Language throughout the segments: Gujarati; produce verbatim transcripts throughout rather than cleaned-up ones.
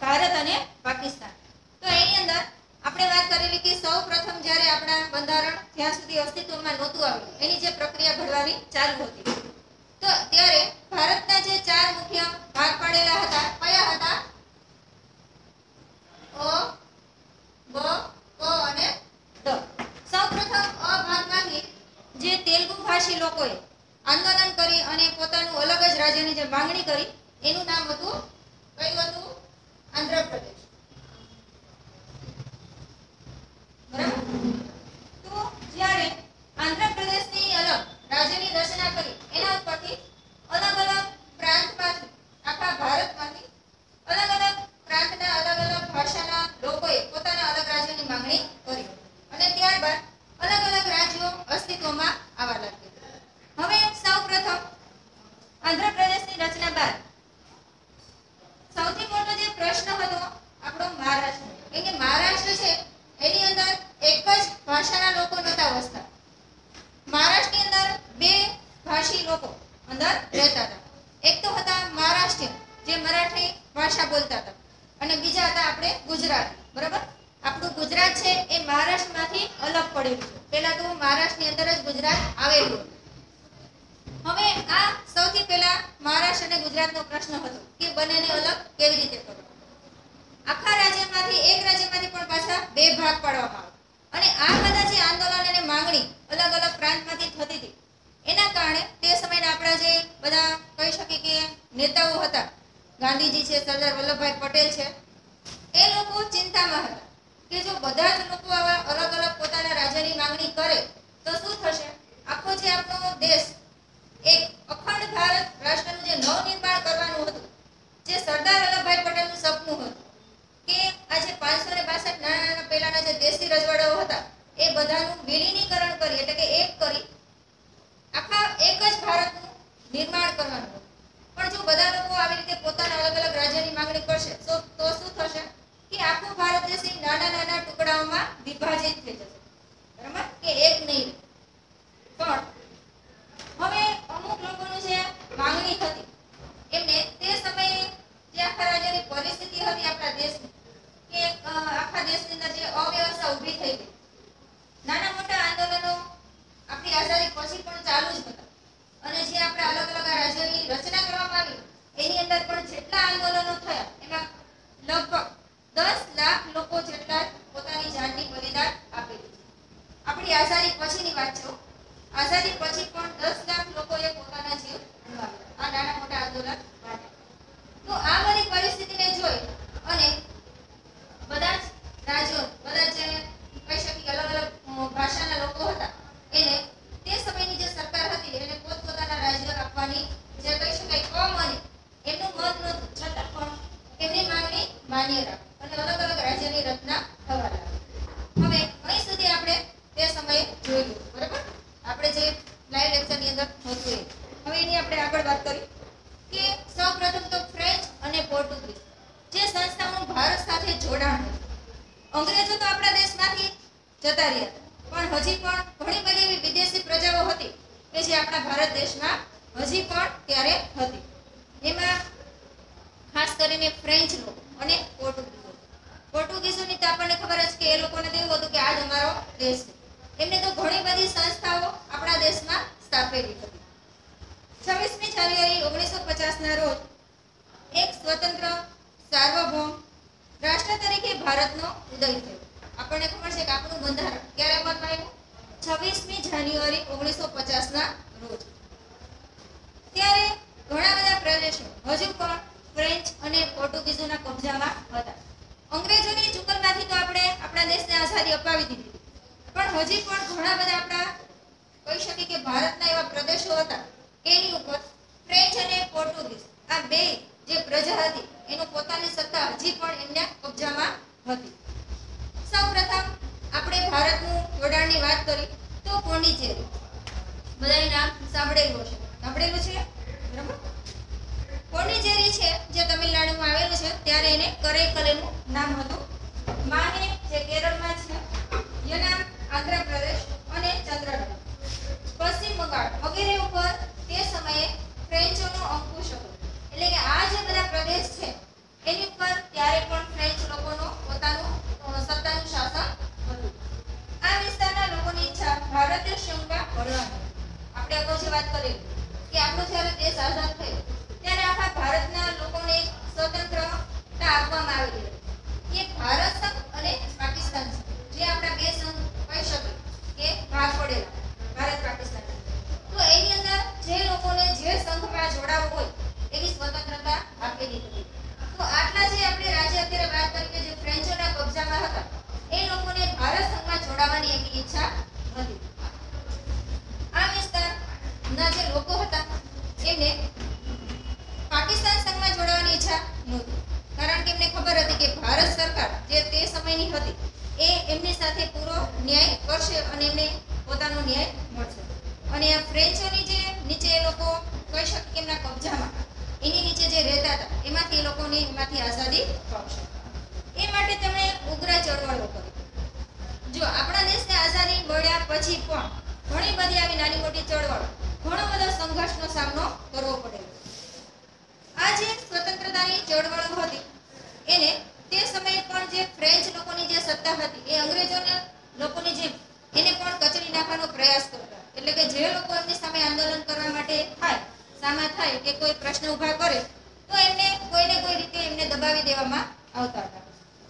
ભારત અને પાકિસ્તાન. તો એની અંદર આપણે વાત કરેલી કે સૌ પ્રથમ જ્યારે આપણા બંધારણ જ્યાં સુધી અસ્તિત્વમાં નહોતું આવ્યું એની જે પ્રક્રિયા ઘડવાની ચાલુ હતી, તો ત્યારે ભારતના જે ચાર મુખ્ય ભાગ પાડેલા હતા કયા હતા? અ, બ, ક અને ડ. સૌપ્રથમ અ ભાગમાંથી જે તેલુગુ ભાષી લોકોએ આંદોલન કરી અને પોતાનું અલગ જ રાજ્યની જે માંગણી કરી એનું નામ હતું કયું હતું? આંધ્રપ્રદેશ. બરાબર. તો જ્યારે આંધ્રપ્રદેશની અલગ રાજ્યની રચના કરી એના ઉપરથી અલગ અલગ પ્રાંતમાંથી આખા ભારતમાંથી અલગ અલગ પ્રાંતના અલગ અલગ ભાષાના લોકોએ પોતાના અલગ રાજ્યની માંગણી કરી અને ત્યારબાદ અલગ અલગ રાજ્યો અસ્તિત્વમાં આવવા લાગ્યા. હવે સૌપ્રથમ આંધ્રપ્રદેશની રચના બાદ સૌથી મોટો જે પ્રશ્ન હતો આપણો મહારાષ્ટ્ર. કેમ કે મહારાષ્ટ્ર છે એની અંદર એક જ ભાષાના લોકો નહોતા વસતા. મહારાષ્ટ્રની અંદર બે ભાષી લોકો અંદર રહેતા હતા. એક તો હતા મહારાષ્ટ્રીયન જે મરાઠી ભાષા બોલતા હતા અને બીજા હતા આપણે ગુજરાતી. બરાબર. આપણું ગુજરાત છે એ મહારાષ્ટ્રમાંથી અલગ પડેલું છે. પહેલા તો મહારાષ્ટ્રની અંદર જ ગુજરાત આવેલું હતું. હવે આ સૌથી પહેલા મહારાષ્ટ્ર અને ગુજરાતનો પ્રશ્ન હતો કે બંનેને અલગ કેવી રીતે કરવું. આખા રાજ્યમાંથી એક રાજ્યમાંથી પણ પાછા બે ભાગ પાડવામાં આવે અને આ બધા જે આંદોલન અને માંગણી અલગ અલગ પ્રાંતમાંથી થતી હતી એના કારણે તે સમયના આપણા જે બધા કહી શકીએ કે નેતાઓ હતા, ગાંધીજી છે, સરદાર વલ્લભભાઈ પટેલ છે, એ લોકો ચિંતામાં હતા કે જો બધા જ લોકો આવા અલગ અલગ પોતાના રાજ્યની માંગણી કરે તો શું થશે? આખો જે આપણો દેશ એક અખંડ ભારત રાષ્ટ્રનું જે નવનિર્માણ કરવાનું હતું, જે સરદાર વલ્લભભાઈ પટેલનું સપનું હતું કે આજે પાંચસો ને બાસઠ નાના નાના પહેલાના જે દેશી રજવાડાઓ હતા એ બધાનું વિલીનીકરણ કરી એટલે કે એક કરી આખા એક જ ભારતનું નિર્માણ કરવાનું હતું. પણ જો બધા લોકો આવી રીતે પોતાના અલગ અલગ રાજ્યની માંગણી કરશે તો તો શું થશે કે આખો ભારત દેશ નાના નાના ટુકડાઓમાં વિભાજિત થઈ જશે. બરાબર કે એક નહીં. પણ હવે અમુક લોકોનું જે માંગણી હતી એમને તે સમયે જે આખા રાજ્યની પરિસ્થિતિ હતી આપણા દેશની કે આખા દેશની અંદર જે અવ્યવસ્થા ઊભી થઈ ગઈ, નાના મોટા આંદોલનો આપણી આઝાદી પછી પણ ચાલુ જ હતા અને જે આપણે અલગ અલગ રાજ્યોની રચના કરવામાં આવી એની અંદર પણ જેટલા આંદોલનો થયા એમાં લગભગ દસ લાખ લોકો જેટલા પોતાની જાનની બલિદાન આપેલી છે. આપણી આઝાદી પછીની વાત છે. આઝાદી પછી પણ દસ લાખ લોકોએ પોતાના જીવ ગુમાવ્યા આ નાના મોટા આંદોલન માટે. તો આ બધી પરિસ્થિતિને જોઈ અને બધા જ રાજ્યો બધા જે કહી શકીએ અલગ અલગ ભાષાના લોકો હતા એને તે સમયની જે સરકાર હતી એને પોતપોતાના રાજ્ય આપવાની જે કહી શકાય કમાની એમનું મત નહોતું, છતાં પણ એમની માંગણી માન્ય રાખી અને અલગ અલગ રાજ્યની રચના થવા લાગી. હવે અહીં સુધી આપણે તે સમયે જોયું. બરાબર. આપણે જે લાઈવ લેક્ચરની અંદર હતું એ. હવે એની આપણે આગળ વાત કરી કે સૌપ્રથમ તો ફ્રેન્ચ અને પોર્ટુગીઝ જે સંસ્થાઓનું ભારત સાથે જોડાણ હતું. અંગ્રેજો તો આપણા દેશમાંથી જતા રહ્યા હતા પણ હજી પણ ઘણી બધી એવી વિદેશી પ્રજાઓ હતી કે જે આપણા ભારત દેશમાં હજી પણ ત્યારે હતી. એમાં ખાસ કરીને ફ્રેન્ચ લોકો અને પોર્ટુગીઝો. પોર્ટુગીઝોની તો આપણને ખબર જ કે એ લોકોને તો એવું હતું કે આ જ અમારો દેશ છે. એમને તો ઘણી બધી સંસ્થાઓ આપણા દેશમાં સ્થાપેલી હતી. છવ્વીસમી જાન્યુઆરી ઓગણીસો પચાસ ના રોજ એક સ્વતંત્ર સાર્વભૌમ રાષ્ટ્ર તરીકે ભારતનો ઉદય થયો. આપણને ખબર છે કે આપણું બંધારણ ક્યારે અમલમાં આવ્યું? છવ્વીસમી જાન્યુઆરી ઓગણીસો પચાસ ના રોજ. ત્યારે ઘણા બધા પ્રદેશો હજુ પણ ફ્રેન્ચ અને પોર્ટુગીઝોના કબજામાં હતા. અંગ્રેજોની ચુંગલમાંથી તો આપણે આપણા દેશને આઝાદી અપાવી દીધી પણ હજી પણ ઘણા બધા આપણા કહી શકીએ કે ભારતના એવા પ્રદેશો હતા એની ઉપર ફ્રેન્ચ અને પોર્ટુગીઝ આ બે જે પ્રજા હતી એનું પોતાની સત્તા હજી પણ એમના કબજામાં હતી. સૌપ્રથમ આપણે ભારતનું જોડાણની વાત કરી તો પોંડિચેરી બધાએ નામ સાંભળેલું હશે. સાંભળેલું છે? બરાબર. પોંડિચેરી છે જે તમિલનાડુમાં આવેલું છે ત્યારે એને કરેકલેનું નામ હતું. માહે જે કેરળમાં છે, યનામ આંધ્રપ્રદેશ અને ચંદ્રનગર પશ્ચિમ બંગાળ વગેરે ઉપર તે સમયે ફ્રેન્ચોનો અંકુશ હતો. એટલે કે આ જે બધા પ્રદેશ છે એની ઉપર ત્યારે પણ વિશે વાત કરેલી કે આપણો જ્યારે દેશ આઝાદ થયો ત્યારે આખા ભારતના લોકોને સ્વતંત્રતા આપવામાં આવેલી હતી. એ ભારત સંઘ અને પાકિસ્તાન સંઘ જે આપણા બે સંઘ કહી શકીએ કે ભાગ પડેલા ભારત પાકિસ્તાન. તો એની અંદર જે લોકોને જે સંઘમાં જોડાવવું હોય એવી સ્વતંત્રતા આપેલી હતી. તો આટલા જે આપણે રાજ્ય અત્યારે વાત કરી કે જે ફ્રેન્ચોના કબજામાં હતા એ લોકોને ભારત સંઘમાં જોડાવાની એમની ઈચ્છા હતી. આ વિસ્તારના જે લોકો હતા એમને પાકિસ્તાન સંઘમાં જોડાવાની ઈચ્છા નહોતી, કારણ કે એમને ખબર હતી કે ભારત સરકાર જે તે સમયની હતી એ એમની સાથે પૂરો ન્યાય કરશે અને એમને પોતાનો ન્યાય મળશે. અને આ ફ્રેન્ચોની જે નીચે એ લોકો કહી શકે કે એમના કબજામાં એની નીચે જે રહેતા હતા એમાંથી એ લોકોને એમાંથી આઝાદી પામશે. એ માટે તેમણે ઉગ્ર ચળવળો કરી. જો આપણા દેશને આઝાદી મળ્યા પછી પણ ઘણી બધી આવી નાની મોટી ચળવળો, ઘણો બધો સંઘર્ષનો સામનો કરવો પડેલો. આ જે સ્વતંત્રતાની ચળવળો હતી એને તે સમયે પણ જે ફ્રેન્ચ લોકોની જે સત્તા હતી એ અંગ્રેજોના લોકોની જેમ એને પણ કચડી નાખવાનો પ્રયાસ કરતા. એટલે કે જે લોકો એમની સામે આંદોલન કરવા માટે થાય, સામા થાય કે કોઈ પ્રશ્ન ઊભા કરે તો એમને કોઈને કોઈ રીતે એમને દબાવી દેવામાં આવતા હતા.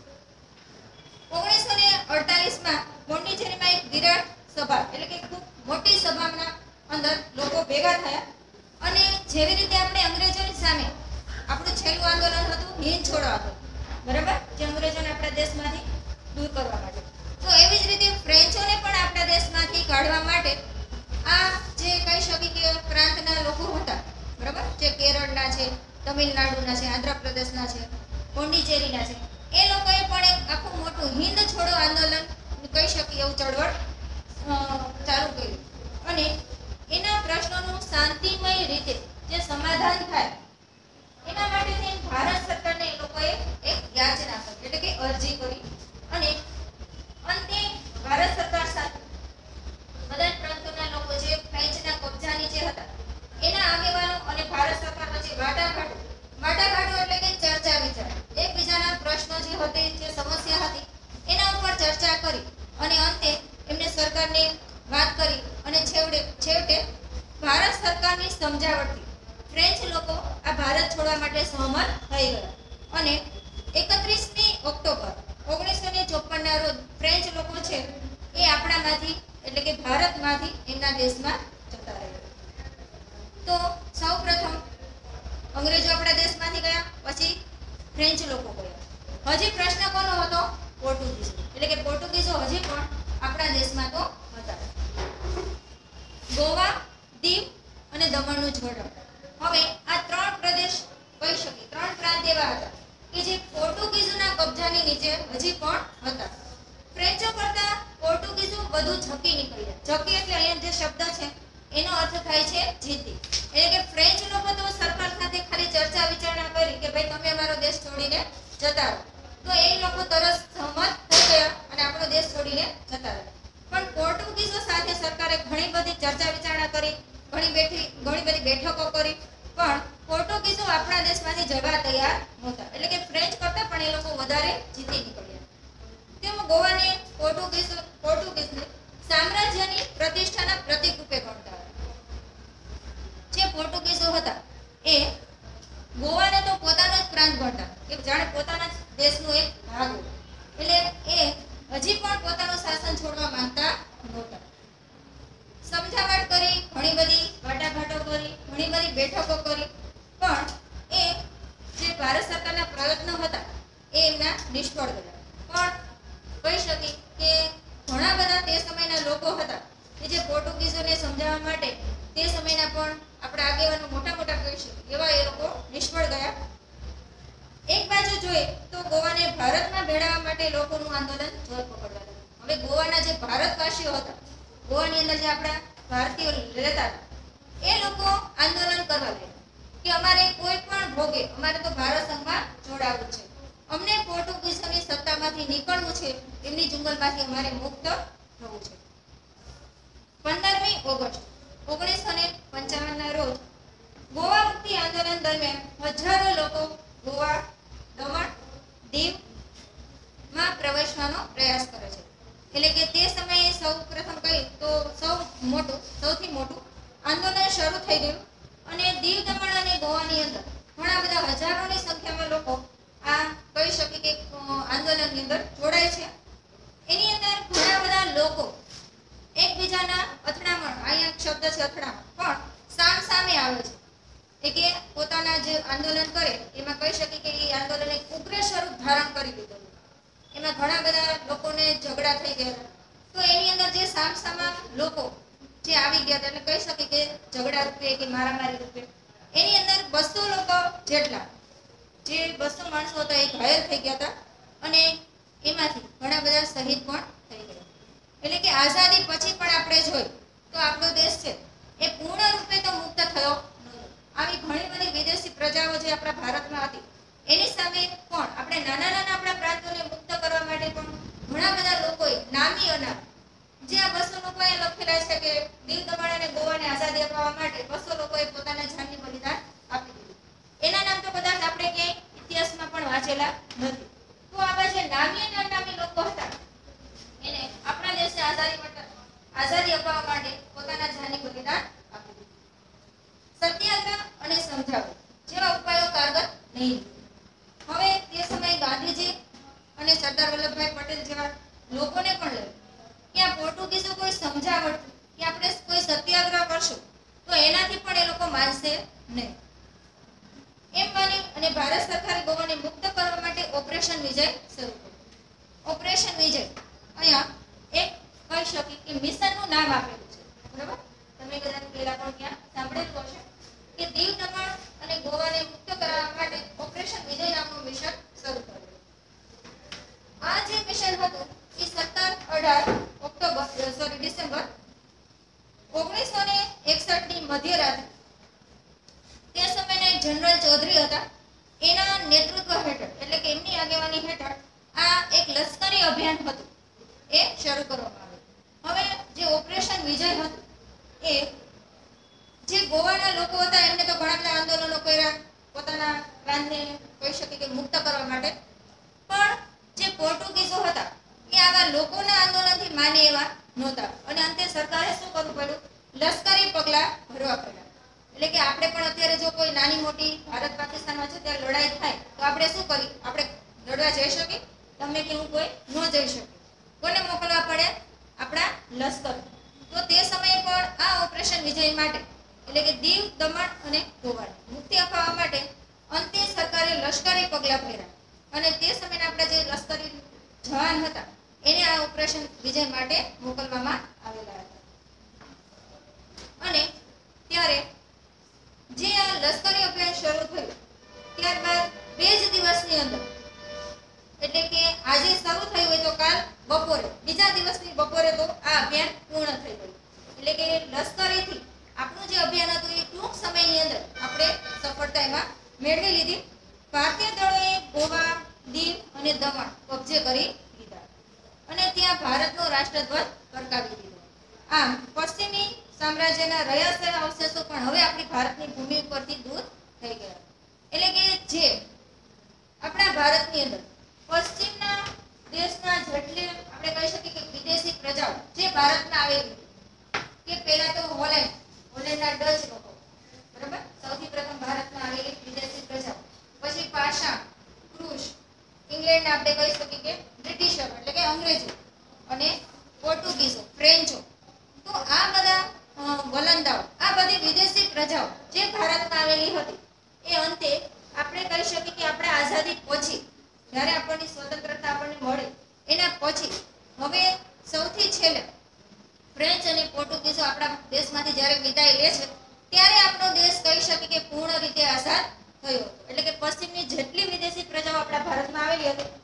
ઓગણીસો ને અડતાલીસ માં પોંડિચેરીમાં એક વિરાટ સભા એટલે કે ખૂબ મોટી સભાના અંદર લોકો ભેગા થયા અને જેવી રીતે આપણે અંગ્રેજોની સામે આપણું છેલ્લું આંદોલન હતું હિંદ છોડો આંદોલન, બરાબર, જે અંગ્રેજોને આપણા દેશમાંથી દૂર કરવા માટે, તો એવી જ રીતે ફ્રેન્ચોને પણ આપણા દેશમાંથી કાઢવા માટે આ જે કહી શકી કે પ્રાંતના લોકો હતા, બરાબર, જે કેરળના છે, તમિલનાડુના છે, આંધ્રપ્રદેશના છે, પોંડિચેરીના છે, એ લોકોએ પણ એક આખું મોટું હિંદ છોડો આંદોલન કહી શકીએ એવું ચળવળ ચાલુ કર્યું. અને એના પ્રશ્નોનું શાંતિમય રીતે જે સમાધાન થાય એના માટે ભારત સરકારને એ લોકોએ એક યાચના કરી એટલે કે અરજી કરી અને અંતે ભારત સરકાર સાથે બધા પ્રાંતોના લોકો જે ફ્રેન્ચના કબજા નીચે હતા એના આગેવાનો અને ભારત સરકાર વચ્ચે વાટાઘાટો વાટાઘાટો એટલે કે ચર્ચા વિચાર, એકબીજાના પ્રશ્નો જે હતી, જે સમસ્યા હતી એના ઉપર ચર્ચા કરી અને અંતે એમને સરકારને વાત કરી અને છેવટે છેવટે ભારત સરકારની સમજાવટથી ફ્રેન્ચ લોકો આ ભારત છોડવા માટે સહમત થઈ ગયા અને એકત્રીસમી ઓક્ટોબર ઓગણીસો ને ચોપન ના રોજ ફ્રેન્ચ લોકો છે એ આપણામાંથી એટલે કે ભારતમાંથી એમના દેશમાં જતા રહ્યા. તો સૌપ્રથમ અંગ્રેજો આપણા દેશમાંથી ગયા, પછી ફ્રેન્ચ લોકો ગયા. હજી પ્રશ્ન કોનો હતો? પોર્ટુગીઝ, એટલે કે પોર્ટુગીઝો હજી પણ આપણા દેશમાં તો હતા. ગોવા, દીવ અને દમણનું જોડાણ. હવે આ ત્રણ પ્રદેશ કહી શકીએ, ત્રણ પ્રાંત એવા હતા કે જે પોર્ટુગીઝોના કબજાની નીચે હજી પણ હતા. ફ્રેન્ચો કરતા પોર્ટુગીઝો વધુ ઝકી નીકળ્યા. ઝકી એટલે અહીંયા જે શબ્દ છે એનો અર્થ થાય છે જીતી. એટલે કે ફ્રેન્ચ લોકો તો સરકાર સાથે ખાલી ચર્ચા વિચારણા કરી કે ભાઈ તમે અમારો દેશ છોડીને જતા રહો, તો એ લોકો તરત સહમત થઈ ગયા અને આપણો દેશ છોડીને જતા રહ્યા. પણ પોર્ટુગીઝો સાથે સરકારે ઘણી બધી ચર્ચા વિચારણા કરી, ઘણી બેઠી ઘણી બધી બેઠકો કરી, પણ પોર્ટુગીઝો આપણા દેશમાંથી જવા તૈયાર નહોતા. એટલે કે ફ્રેન્ચ કરતા પણ એ લોકો વધારે જીતી નીકળ્યા. તેઓ ગોવાને પોર્ટુગીઝ પોર્ટુગીઝને સામ્રાજ્યની પ્રતિષ્ઠાના પ્રતીક રૂપે ગણતા હતા. જે પોર્ટુગીઝો હતા એ ગોવાને તો પોતાનો જ પ્રાંત ગણતા, એક જાણે પોતાના જ દેશનો એક ભાગ હોય. એટલે એ હજી પણ પોતાનું શાસન છોડવા માંગતા નહોતા. સમજાવટ કરી, ઘણી બધી વાટાઘાટો કરી, ઘણી બધી બેઠકો કરી, પણ એ જે ભારત સરકારના પ્રયત્નો હતા એ એમના નિષ્ફળ ગયા. પણ કહી શકી કે ઘણા બધા તે સમયના લોકો હતા કે જે પોર્ટુગીઝોને સમજાવવા માટે તે સમયના પણ આપણા આગેવાનો મોટા મોટા કહી શકીએ એવા એ લોકો નિષ્ફળ ગયા. એક બાજુ જોઈએ તો ગોવાને ભારતમાં ભેળવવા માટે લોકોનું આંદોલન જોર પકડવા લાગ્યું. હવે ગોવાના જે ભારતવાસીઓ હતા, ગોવાની અંદર જે આપણા ભારતીયો રહેતા હતા, એ લોકો આંદોલન કરવા લાગ્યા કે અમારે કોઈ પણ ભોગે અમારે તો ભારત સંઘમાં જોડાવું છે, અમને પોર્ટુગીઝોની સત્તામાંથી નીકળવું છે, એમની જુંગલમાંથી અમારે મુક્ત થવું છે. પંદરમી ઓગસ્ટ ઓગણીસો ને પંચાવન ના રોજ ગોવા મુક્તિ આંદોલન દરમિયાન હજારો લોકો ગોવા, દમણ, દીવ માં પ્રવેશવાનો પ્રયાસ કરે છે. એટલે કે તે સમયે સૌ પ્રથમ કહી તો સૌ મોટું સૌથી મોટું આંદોલન શરૂ થઈ ગયું અને દીવ દમણ અને ગોવાની અંદર ઘણા બધા હજારોની સંખ્યામાં લોકો આ કહી શકે કે આંદોલનની અંદર જોડાય છે. એની અંદર ઘણા બધા લોકો એકબીજાના અથડામણ, અહીંયા શબ્દ છે અથડામણ, પણ સામ સામે આવે છે. એ કે પોતાના જે આંદોલન કરે એમાં કહી શકે કે એ આંદોલન એક ઉગ્ર સ્વરૂપ ધારણ કરી લીધું. એમાં ઘણા બધા લોકોને ઝઘડા થઈ ગયા. તો એની અંદર જે સામ સામા લોકો જે આવી ગયા હતા, એટલે કહી શકે કે ઝઘડા રૂપે કે મારામારી રૂપે, એની અંદર બસો લોકો જેટલા જે બસો માણસો હતા એ ઘાયલ થઈ ગયા હતા અને એમાંથી ઘણા બધા શહીદ પણ થઈ ગયા. એટલે કે આઝાદી પછી પણ આપણે જોઈએ તો આપણો દેશ છે એ પૂર્ણ રૂપે તો મુક્ત થયો નહોતો. આવી ઘણી બધી વિદેશી પ્રજાઓ જે આપણા ભારતમાં હતી એની સામે પણ આપણે નાના નાના આપણા પ્રાંતોને મુક્ત કરવા માટે પણ ઘણા બધા લોકોએ નામી અનામ જે આ બસો લોકોએ લખેલા છે કે દીવ દમણ અને ગોવાને આઝાદી અપાવવા માટે બસો લોકોએ પોતાના જાનની બલિદાન આપી દીધું. એના નામ તો કદાચ આપણે ક્યાંય ઇતિહાસમાં પણ વાંચેલા નથી. તો આવા જે નામી અને અનામી લોકો હતા એને આપણા દેશે આઝાદી માટે આઝાદી અપાવવા માટે પોતાના જાનની બલિદાન આપી દીધું. સત્યાગ્રહ અને સમજાવટ જેવા ઉપાયો કારગર નહીં. હવે તે સમયે ગાંધીજી અને સરદાર વલ્લભભાઈ પટેલ જેવા લોકોને પણ લઈ કે આ પોર્ટુગીઝો કોઈ સમજાવટ કે આપણે કોઈ સત્યાગ્રહ કરશું તો એનાથી પણ એ લોકો માનશે નહીં. એમ માની અને ભારત સરકારે ગોવાને મુક્ત કરવા માટે ઓપરેશન વિજય શરૂ કર્યું. ઓપરેશન વિજય અહીંયા એક કહી શકી કે મિશનનું નામ આપેલું છે. બરાબર, તમે કદાચ પહેલા પણ ક્યાં સાંભળેલું હશે કે દીવ દમણ અને ગોવાને મુક્ત કરવા માટે ઓપરેશન વિજય નામનું મિશન શરૂ કર્યું. આ જે મિશન હતું એ સત્તર અઢાર ઓક્ટોબર સોરી ડિસેમ્બર ઓગણીસો ને એકસઠ ની મધ્યરાત્રે તે સમયના એક જનરલ ચૌધરી હતા એના નેતૃત્વ હેઠળ એટલે કે એમની આગેવાની હેઠળ આ એક લશ્કરી અભિયાન હતું એ શરૂ કરવામાં આવ્યું. હવે જે ઓપરેશન વિજય હતું એ જે ગોવાના લોકો હતા એમને તો ઘણા બધા આંદોલનો કર્યા પોતાના પ્રાંતને કહી શકે કે મુક્ત કરવા માટે, પણ જે પોર્ટુગીઝો હતા એ આવા લોકોના આંદોલનથી માને એવા નહોતા અને અંતે સરકારે શું કરવું પડ્યું? લશ્કરી પગલાં ભરવા પડ્યા. એટલે કે આપણે પણ અત્યારે જો કોઈ નાની મોટી ભારત પાકિસ્તાન વચ્ચે ત્યારે લડાઈ થાય તો આપણે શું કરી આપણે લડવા જઈ શકીએ? તમે કે હું કોઈ ન જઈ શકે. કોને મોકલવા પડે? આપણા લશ્કર. તો તે સમયે પણ આ ઓપરેશન વિજય માટે એટલે કે દીવ દમણ અને ગોવાને મુક્તિ અપાવવા માટે અંતે સરકારે લશ્કરી પગલાં ભર્યા અને તે સમયના આપણા જે લશ્કરી જવાન હતા એને આ ઓપરેશન વિજય માટે મોકલવામાં આવેલા હતા. અને ત્યારે જે આ લશ્કરી અભિયાન શરૂ થયું ત્યારબાદ બે જ દિવસની અંદર એટલે કે આજે શરૂ થયું હોય તો કાલ બપોરે બીજા દિવસની બપોરે તો આ અભિયાન પૂર્ણ થઈ ગયું. એટલે કે લશ્કરીથી આપણું જે અભિયાન હતું એ ટૂંક સમયની અંદર આપણે સફળતા એમાં મેળવી લીધી. ભારતીય દળોએ ગોવા, દીવ અને દમણ કબજે કરી લીધા અને ત્યાં ભારતનો રાષ્ટ્રધ્વજ ફરકાવી દીધો. આમ પશ્ચિમી સામ્રાજ્યના રહ્યા અવશેષો પણ હવે આપણી ભારતની ભૂમિ ઉપરથી દૂર થઈ ગયા. એટલે કે જે આપણા ભારતની અંદર પશ્ચિમના દેશના જેટલી આપણે કહી શકીએ કે વિદેશી પ્રજાઓ જે ભારતમાં આવેલી કે પહેલા તો હોલેન્ડ હોલેન્ડના ડચ લોકો બરાબર સૌથી પ્રથમ ભારતમાં આવેલી વિદેશી પ્રજાઓ, પછી પાષાણ, ક્રુશ, ઇંગ્લેન્ડ આપણે કહી શકીએ કે બ્રિટિશરો એટલે કે અંગ્રેજો અને પોર્ટુગીઝો, ફ્રેન્ચો. તો આ બધા વલંદાઓ આ બધી વિદેશી પ્રજાઓ જે ભારતમાં આવેલી હતી એ અંતે આપણે કહી શકીએ કે આપણે આઝાદી પછી જ્યારે આપણને સ્વતંત્રતા આપણને મળે એના પછી હવે સૌથી છેલ્લે ફ્રેન્ચ અને પોર્ટુગીઝો આપણા દેશમાંથી જ્યારે વિદાય લે છે ત્યારે આપણો દેશ કહી શકીએ કે પૂર્ણ રીતે આઝાદ થયો હતો. એટલે કે પશ્ચિમની જેટલી વિદેશી પ્રજાઓ આપણા ભારતમાં આવેલી હતી